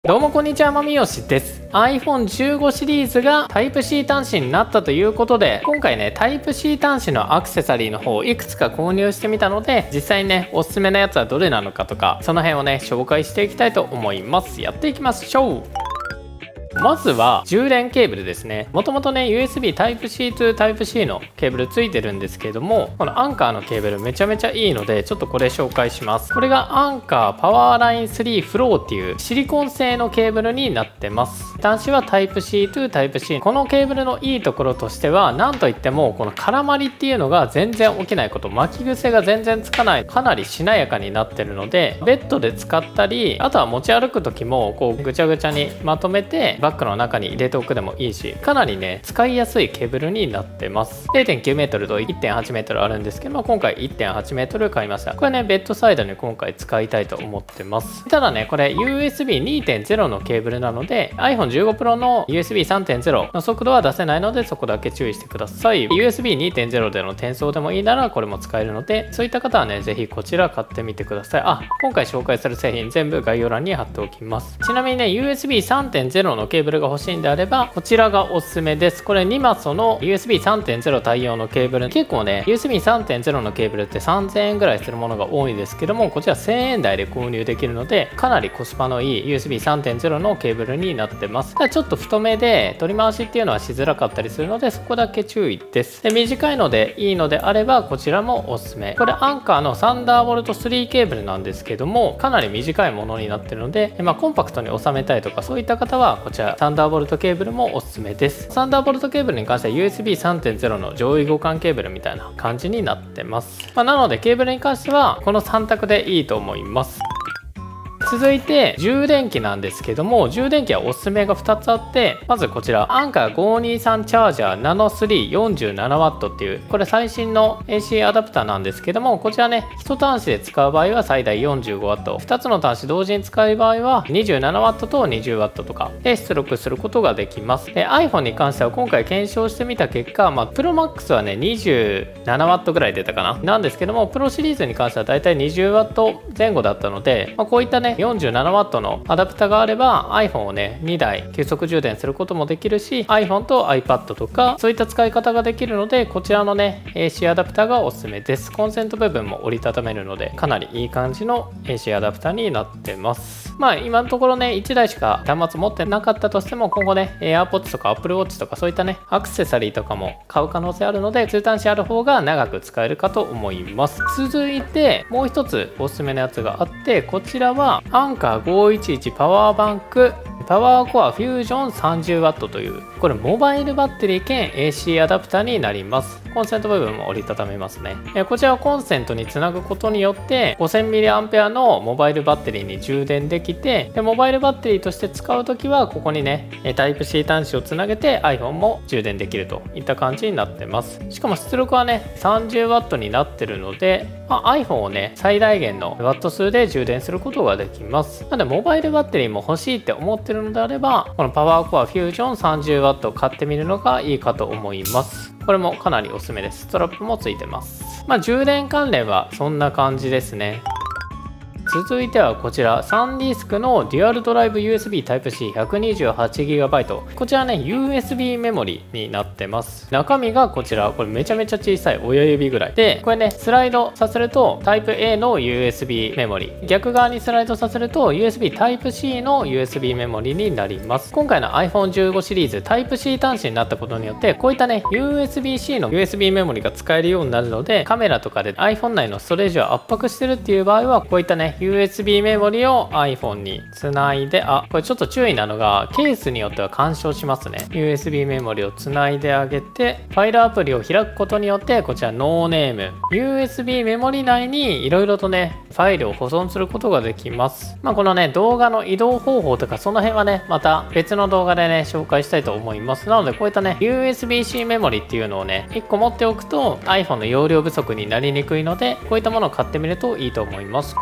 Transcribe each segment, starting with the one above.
どうもこんにちは、まみよしです。iPhone15 シリーズが Type-C 端子になったということで、今回ね、Type-C 端子のアクセサリーの方をいくつか購入してみたので、実際にね、おすすめのやつはどれなのかとか、その辺をね、紹介していきたいと思います。やっていきましょう。まずは充電ケーブルですね。もともとね USB Type-C to Type-C のケーブルついてるんですけれども、このアンカーのケーブルめちゃめちゃいいのでちょっとこれ紹介します。これがアンカーパワーライン3フローっていうシリコン製のケーブルになってます。端子は Type-C to Type-C。 このケーブルのいいところとしては何といってもこの絡まりっていうのが全然起きないこと、巻き癖が全然つかない、かなりしなやかになってるので、ベッドで使ったり、あとは持ち歩く時もこうぐちゃぐちゃにまとめてバッグの中に入れておくでもいいし、かなりね使いやすいケーブルになってます。 0.9m と 1.8m あるんですけども、今回 1.8m 買いました。これねベッドサイドに今回使いたいと思ってます。ただねこれ USB2.0 のケーブルなので iPhone15 Pro の USB3.0 の速度は出せないので、そこだけ注意してください。 USB2.0 での転送でもいいならこれも使えるので、そういった方はね是非こちら買ってみてください。今回紹介する製品全部概要欄に貼っておきます。ちなみにね USB3.0 のケーブルが欲しいんであればこちらがおすすめです。これ2マスの USB3.0 対応のケーブル、結構ね USB3.0 のケーブルって3000円ぐらいするものが多いですけども、こちら1000円台で購入できるのでかなりコスパのいい USB3.0 のケーブルになってます。ただちょっと太めで取り回しっていうのはしづらかったりするので、そこだけ注意です。で短いのでいいのであればこちらもおすすめ。これアンカーのサンダーボルト3ケーブルなんですけども、かなり短いものになってるので、コンパクトに収めたいとかそういった方はこちらサンダーボルトケーブルもおすすめです。サンダーボルトケーブルに関しては USB3.0 の上位互換ケーブルみたいな感じになってます。なのでケーブルに関してはこの3択でいいと思います。続いて充電器なんですけども、充電器はおすすめが2つあって、まずこちらアンカー523チャージャーナノ 347W っていう、これ最新の AC アダプターなんですけども、こちらね1端子で使う場合は最大 45W、 2つの端子同時に使う場合は 27W と 20W とかで出力することができます。で iPhone に関しては今回検証してみた結果、ProMax はね 27W ぐらい出たかななんですけども、Pro シリーズに関してはだいたい 20W 前後だったので、こういったね47W のアダプタがあれば iPhone をね2台急速充電することもできるし、 iPhone と iPad とかそういった使い方ができるので、こちらのね AC アダプタがおすすめです。コンセント部分も折りたためるのでかなりいい感じの AC アダプタになってます。今のところね1台しか端末持ってなかったとしても、今後ね AirPods とか Apple Watch とかそういったねアクセサリーとかも買う可能性あるので、2端子ある方が長く使えるかと思います。続いてもう一つおすすめのやつがあって、こちらはアンカー511パワーバンクパワーコアフュージョン 30W という、これモバイルバッテリー兼 AC アダプタになります。コンセント部分も折りたためますね。こちらをコンセントにつなぐことによって 5000mAh のモバイルバッテリーに充電できて、モバイルバッテリーとして使う時はここにね Type-C 端子をつなげて iPhone も充電できるといった感じになってます。しかも出力はね 30W になってるので、iPhone をね最大限のワット数で充電することができます。なのでモバイルバッテリーも欲しいって思ってるのであれば、このパワーコアフュージョン 30W を買ってみるのがいいかと思います。これもかなりおすすめです。ストラップもついてます。充電関連はそんな感じですね。続いてはこちらサンディスクのデュアルドライブ USB Type-C 128GB、 こちらね USB メモリになってます。中身がこちら、これめちゃめちゃ小さい親指ぐらいで、これねスライドさせると Type-A の USB メモリ、逆側にスライドさせると USB Type-C の USB メモリになります。今回の iPhone15 シリーズ Type-C 端子になったことによって、こういったね USB-C の USB メモリが使えるようになるので、カメラとかで iPhone 内のストレージを圧迫してるっていう場合はこういったねUSB メモリを iPhone につないで、これちょっと注意なのがケースによっては干渉しますね。 USB メモリをつないであげてファイルアプリを開くことによって、こちらノーネーム USB メモリ内にいろいろとねファイルを保存することができます。このね動画の移動方法とかその辺はねまた別の動画でね紹介したいと思います。なのでこういったね USB-C メモリっていうのをね1個持っておくと iPhone の容量不足になりにくいので、こういったものを買ってみるといいと思います。これもかなり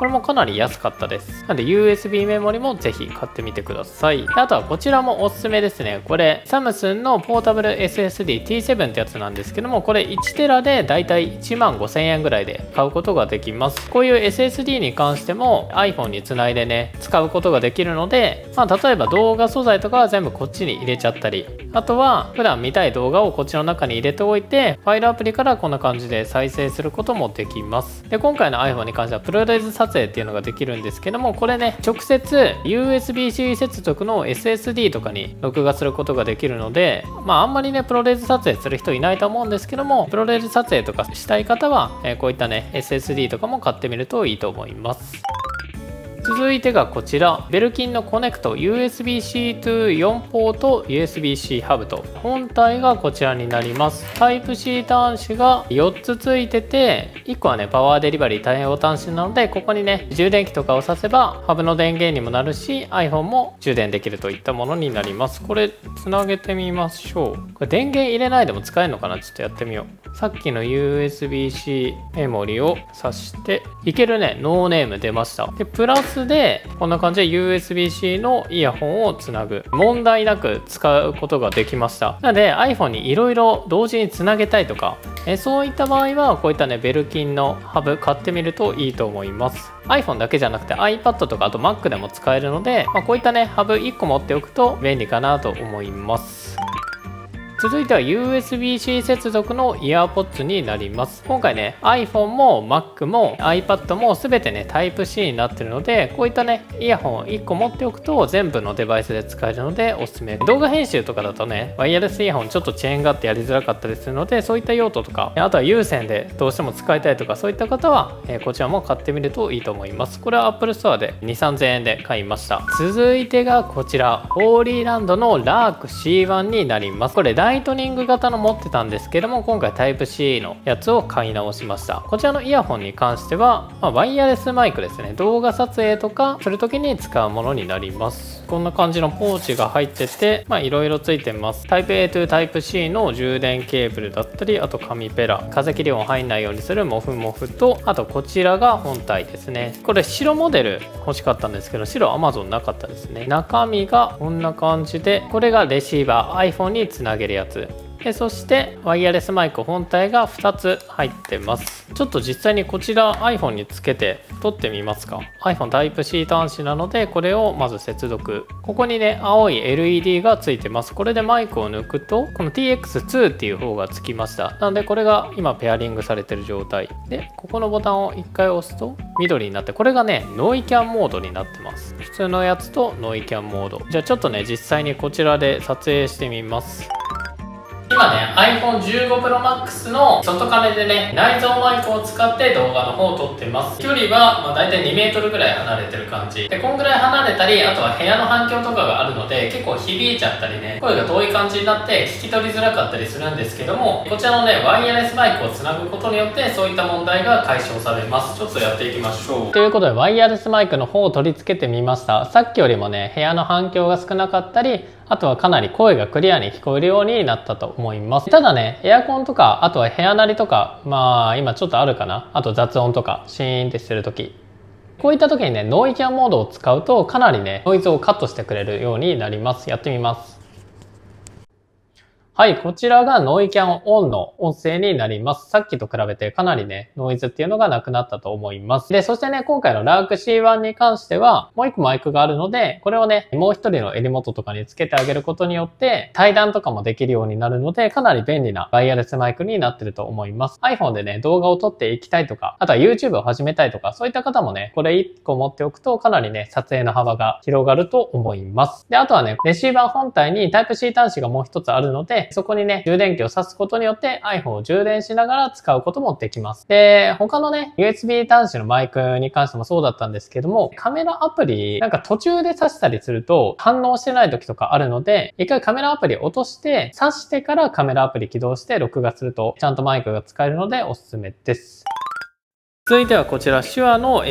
り安かったです。なので USB メモリもぜひ買ってみてください。であとはこちらもおすすめですね。これサムスンのポータブル SSD T7 ってやつなんですけども、これ1テラでだいたい1万5000円ぐらいで買うことができます。こういう SSD に関しても iPhone につないでね使うことができるので、例えば動画素材とかは全部こっちに入れちゃったり、あとは普段見たい動画をこっちの中に入れておいて、ファイルアプリからこんな感じで再生することもできます。で今回の iPhone に関してはプロレス撮影っていうのができるんですけども、これね直接 USB-C 接続の SSD とかに録画することができるので、あんまりねプロレス撮影する人いないと思うんですけども、プロレス撮影とかしたい方は、こういったね SSD とかも買ってみるといいと思います。続いてがこちら、ベルキンのコネクト USB-C to 4ポート USB-C ハブと、本体がこちらになります。タイプ C 端子が4つついてて、1個はねパワーデリバリー対応端子なので、ここにね充電器とかを挿せばハブの電源にもなるし iPhone も充電できるといったものになります。これつなげてみましょう。これ電源入れないでも使えるのかな、ちょっとやってみよう。さっきの USB-C メモリを挿していけるね。ノーネーム出ました。でプラスでこんな感じで USB-C のイヤホンをつなぐ、問題なく使うことができました。なので iPhone にいろいろ同時につなげたいとか、そういった場合はこういったねベルキンのハブ買ってみるといいと思います。 iPhone だけじゃなくて iPad とかあと Mac でも使えるので、こういったねハブ1個持っておくと便利かなと思います。続いては USB-C 接続のイヤーポッツになります。今回ね iPhone も Mac も iPad も全てね Type-C になってるので、こういったねイヤホンを1個持っておくと全部のデバイスで使えるのでおすすめ。動画編集とかだとねワイヤレスイヤホンちょっと遅延があってやりづらかったりするので、そういった用途とか、あとは有線でどうしても使いたいとか、そういった方はこちらも買ってみるといいと思います。これは Apple Store で 2,3000 円で買いました。続いてがこちら、ホーリーランドのラーク C1 になります。これライトニング型の持ってたんですけども、今回 Type-C のやつを買い直しました。こちらのイヤホンに関しては、ワイヤレスマイクですね。動画撮影とかする時に使うものになります。こんな感じのポーチが入ってて、いろいろついてます。Type-A to Type-C の充電ケーブルだったり、あと紙ペラ、風切り音入んないようにするモフモフと、あとこちらが本体ですね。これ白モデル欲しかったんですけど、白 Amazon なかったですね。中身がこんな感じで、これがレシーバー iPhone につなげるやつ。そしてワイヤレスマイク本体が2つ入ってます。ちょっと実際にこちら iPhone につけて撮ってみますか。 iPhone Type-C 端子なので、これをまず接続。ここにね青い LED がついてます。これでマイクを抜くとこの TX2 っていう方がつきました。なのでこれが今ペアリングされてる状態で、ここのボタンを1回押すと緑になって、これがねノイキャンモードになってます。普通のやつとノイキャンモード。じゃあちょっとね実際にこちらで撮影してみます。今ね iPhone15 Pro Max の外カメでね内蔵マイクを使って動画の方を撮ってます。距離はだいたい2メートルぐらい離れてる感じで、こんぐらい離れたり、あとは部屋の反響とかがあるので結構響いちゃったりね、声が遠い感じになって聞き取りづらかったりするんですけども、こちらのねワイヤレスマイクをつなぐことによってそういった問題が解消されます。ちょっとやっていきましょう。ということでワイヤレスマイクの方を取り付けてみました。さっきよりもね部屋の反響が少なかったり、あとはかなり声がクリアに聞こえるようになったと思います。ただね、エアコンとか、あとは部屋なりとか、今ちょっとあるかな。あと雑音とか、シーンってしてる時。こういった時にね、ノイキャンモードを使うと、かなりね、ノイズをカットしてくれるようになります。やってみます。はい、こちらがノイキャンオンの音声になります。さっきと比べてかなりね、ノイズっていうのがなくなったと思います。で、そしてね、今回のラーク C1 に関しては、もう一個マイクがあるので、これをね、もう一人の襟元とかにつけてあげることによって、対談とかもできるようになるので、かなり便利なワイヤレスマイクになってると思います。iPhone でね、動画を撮っていきたいとか、あとは YouTube を始めたいとか、そういった方もね、これ1個持っておくと、かなりね、撮影の幅が広がると思います。で、あとはね、レシーバー本体に Type-C 端子がもう一つあるので、そこにね、充電器を挿すことによって iPhone を充電しながら使うこともできます。で、他のね、USB 端子のマイクに関してもそうだったんですけども、カメラアプリ、なんか途中で挿したりすると反応してない時とかあるので、一回カメラアプリ落として挿してからカメラアプリ起動して録画するとちゃんとマイクが使えるのでおすすめです。続いてはこちら手話の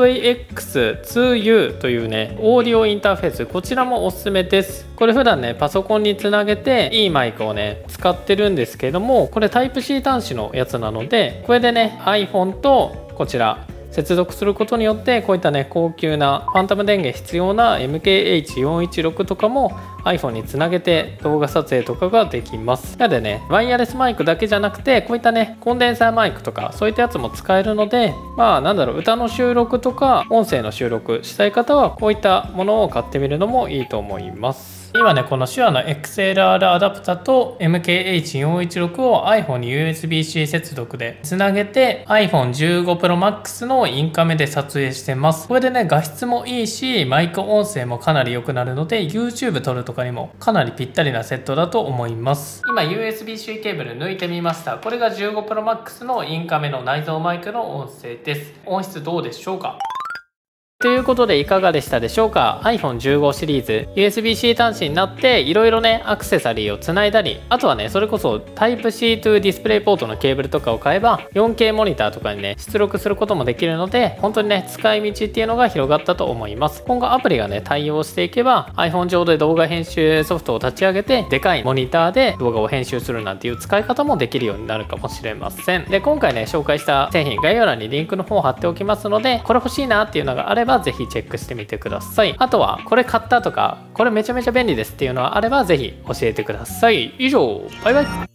MVX2U というねオーディオインターフェース、こちらもおすすめです。これ普段ねパソコンにつなげていいマイクをね使ってるんですけども、これ Type-C 端子のやつなので、これでね iPhone とこちら接続することによってこういったね高級なファントム電源必要な MKH416 とかも iPhone につなげて動画撮影とかができます。なのでねワイヤレスマイクだけじゃなくてこういったねコンデンサーマイクとかそういったやつも使えるので、まあなんだろう、歌の収録とか音声の収録したい方はこういったものを買ってみるのもいいと思います。今ねこの手話の XLR アダプタと MKH416 を iPhone に USB-C 接続でつなげて iPhone15 Pro Max のインカメで撮影してます。これでね画質もいいしマイク音声もかなり良くなるので YouTube 撮るとかにもかなりぴったりなセットだと思います。今 USB-C ケーブル抜いてみました。これが15 Pro Max のインカメの内蔵マイクの音声です。音質どうでしょうか？ということでいかがでしたでしょうか。 iPhone15 シリーズ USB-C 端子になっていろいろねアクセサリーをつないだり、あとはねそれこそ Type-C to ディスプレイポートのケーブルとかを買えば 4K モニターとかにね出力することもできるので、本当にね使い道っていうのが広がったと思います。今後アプリがね対応していけば iPhone 上で動画編集ソフトを立ち上げてでかいモニターで動画を編集するなんていう使い方もできるようになるかもしれません。で今回ね紹介した製品概要欄にリンクの方を貼っておきますので、これ欲しいなっていうのがあればぜひチェックしてみてください。あとはこれ買ったとかこれめちゃめちゃ便利ですっていうのはあればぜひ教えてください。以上、バイバイ。